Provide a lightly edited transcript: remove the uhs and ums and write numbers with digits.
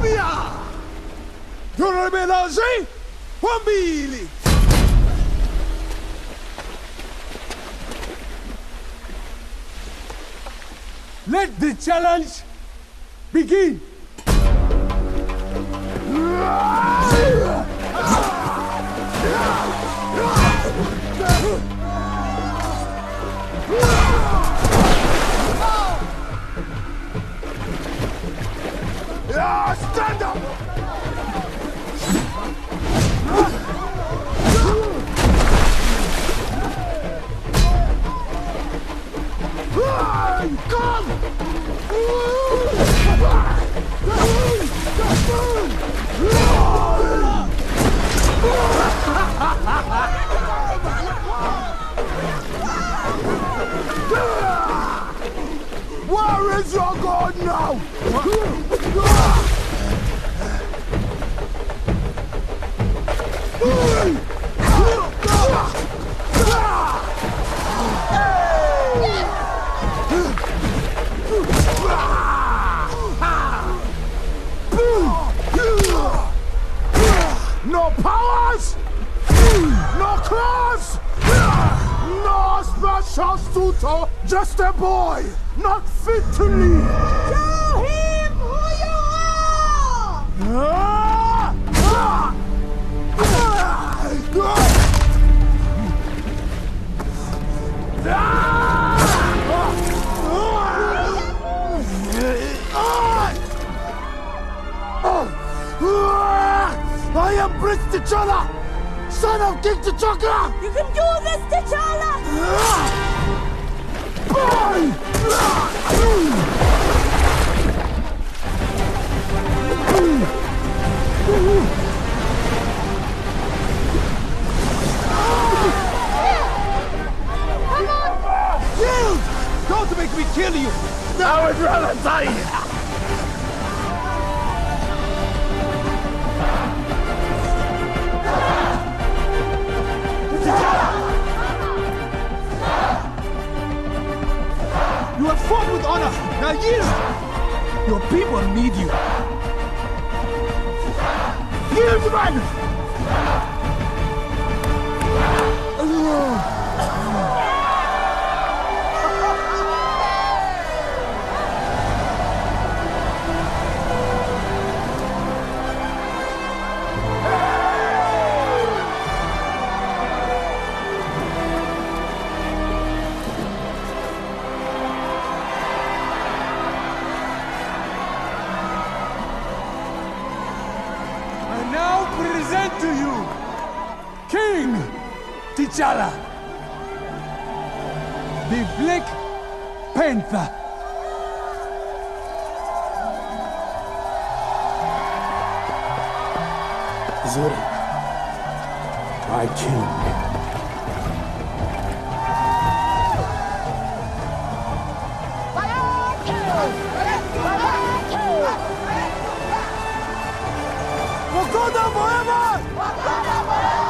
via! Non mélanger, famille! Let the challenge begin! Stand up! Come! Where is your god now? No powers! No claws! No special suitor! Just a boy! Not fit to lead! Show him who you are! I am Prince T'Challa, son of King T'Chaka! You can do this, T'Challa! Come on! Yield! Don't make me kill you! I would rather die! You have fought with honor! Now yield! Your people need you! Yield, man! Present to you, King T'Challa, the Black Panther. Zuri, my king. Wakanda forever! Wakanda forever!